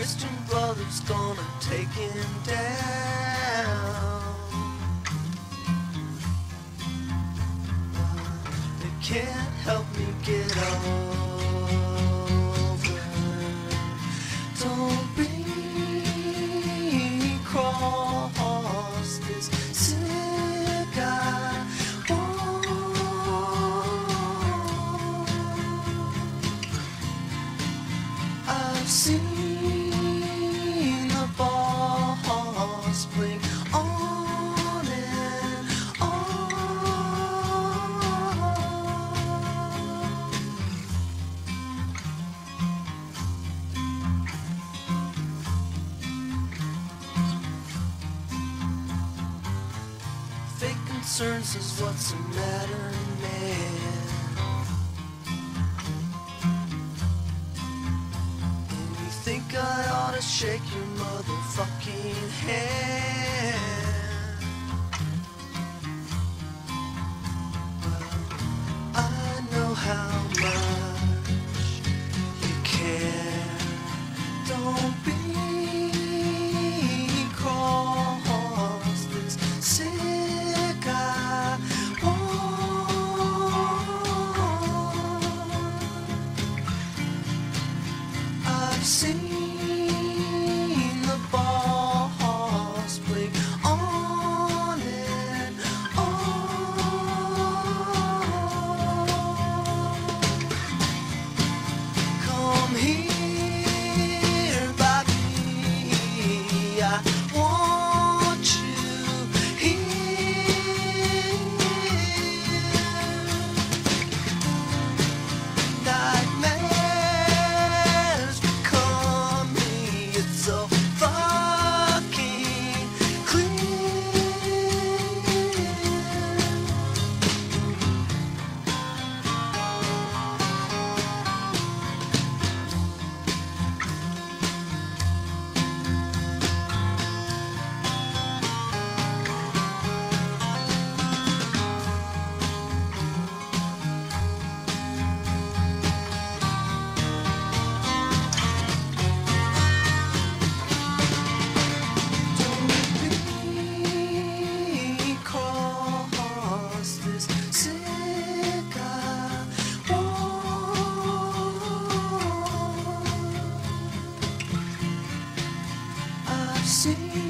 Christian brother's gonna take him down. They can't help me get over. Don't be cross this sick I won't. I've seen the boss blink on and on. Fake concerns is what's the matter, man. Think I ought to shake your motherfucking hand. Well, I know how much you care. Don't be cross this sick I won't. I've seen the boss blink on and on. Come here, baby, I want you here. Nightmares become me, it's so fucking clear. Don't be cross this sick I won't. I've seen